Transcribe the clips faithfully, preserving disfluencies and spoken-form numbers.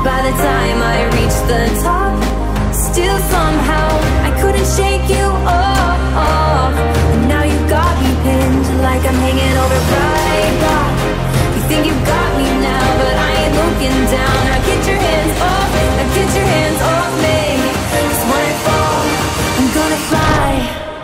By the time I reached the top, still somehow I couldn't shake you off. And now you got me pinned like I'm hanging over Pride Rock. You think you got me now, but I ain't looking down. Now get your hands off, now get your hands off me. 'Cause when I fall, I'm gonna fly.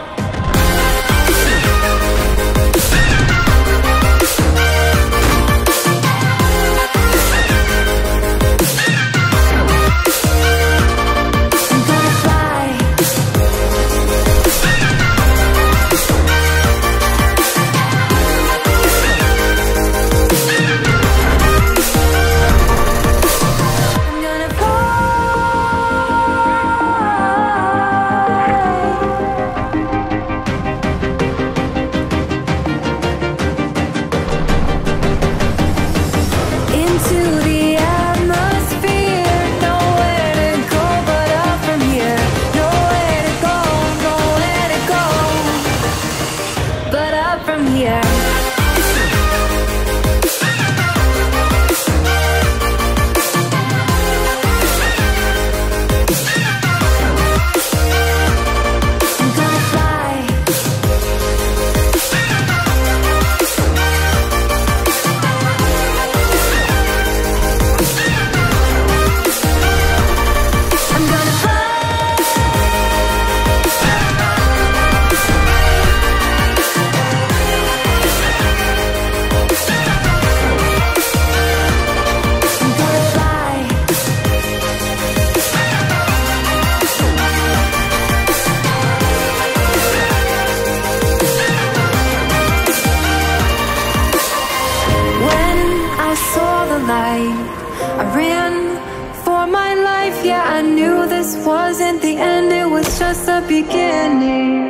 I ran for my life, yeah, I knew this wasn't the end, it was just the beginning.